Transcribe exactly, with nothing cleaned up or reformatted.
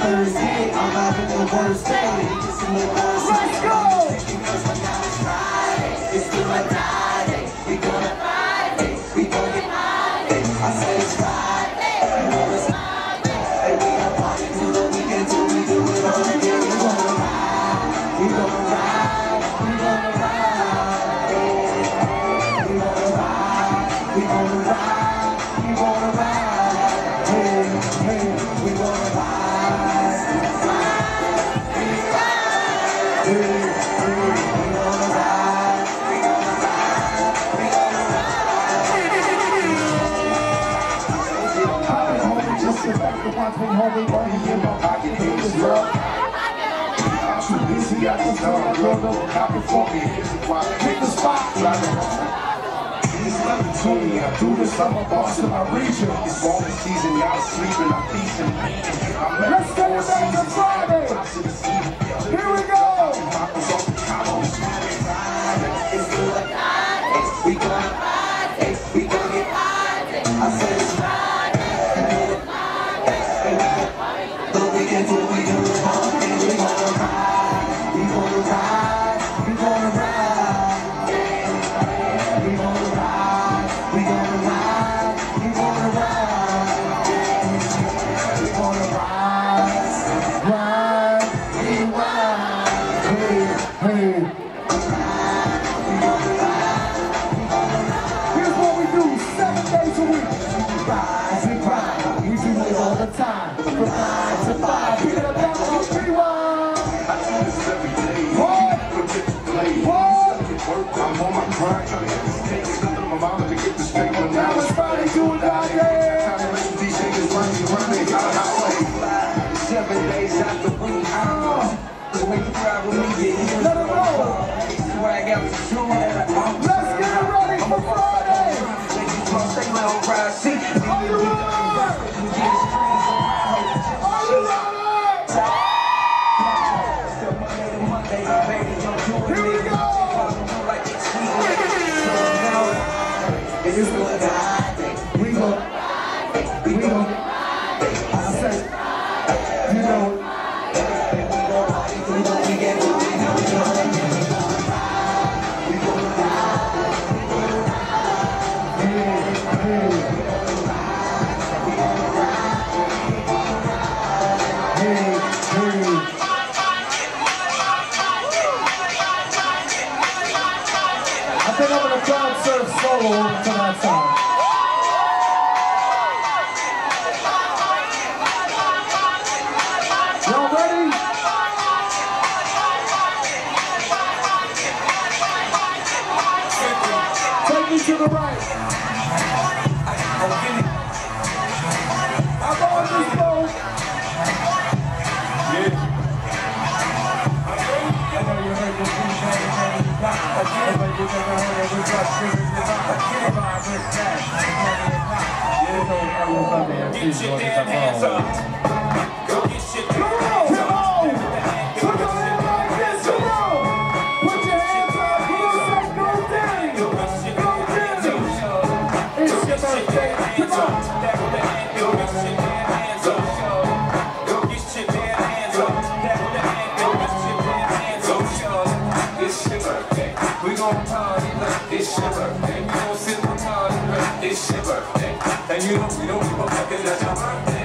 Thursday, I'm having the worst day. Let's go! Because my God is Friday, it's still a Friday. We gonna Friday, we gonna get Friday. I say it's Friday, you know it's Friday. And we are partying till the weekend till we do it all again. We gonna ride, we gonna ride, we gonna ride. We gonna ride, we gonna ride, we gonna ride. Hey, hey, we gonna ride, ride, we ride. Hey, hey, we gonna ride, we gonna ride, we gonna ride. Poppin' homie, just sit back and watch me, homie. Money in my pocket, hit this rough. I'm too busy, I just know I don't know what happened for me. Pick the spot, drive it home. It's nothing to me, I do this, I'm a boss in my region. It's ballin' season, y'all sleeping, I'm feasting. Let's get it back to Friday! Here we go! It's still a Friday, we gonna Friday, we gonna get Friday. I said it's Friday, the weekend till we do it all again. We gonna ride, we gonna ride, we gonna ride. We gonna ride, we gonna ride, we gonna ride. We gonna ride, ride, we ride. Hey, hey. Here's what we do, seven days a week. Rise and grind, we do it all the time. From nine to five, we get a down on rewind. I do this every day. What? What? I'm on my grind, trying to get this cake. Stuck in my mama to get this paper. Now it's Friday, do it out there. Time to let these niggas run me, run me, got it out way. Seven days out the week, I'm the way you ride with me, yeah. Let it roll. Swag out the shoe that I'm Let's get it ready for Friday. stay low, ride, see. Are you ready? Are you ready? Here we go. It's gonna die. We gon' we gon' I say, you know, we gon' party through the weekend. We gon' ride, we gon' ride, we gon' ride. Hey, hey. We gon' ride, we gon' ride. Hey, hey. I think I'm gonna crowd surf solo to that song. Y'all ready? Take me to the right. I'm on this boat. Yeah. I know you heard this beat, baby, baby, pop. But you never heard it, we got screaming, you pop. Vibe with that, yeah, you know, I was on there, please, go get the ball. Go get shit, come on, come on. Put your hands like this, come on. Put your hands up, come on, say go Donnie. Go Donnie. It's your birthday, come on. Go get shit, hands up. Go get shit, hands up. Go get shit, hands up. It's your birthday. We gon' party like it's your birthday. We gon' sit and party like it's your birthday. And you know we don't give a fuck, it's your birthday.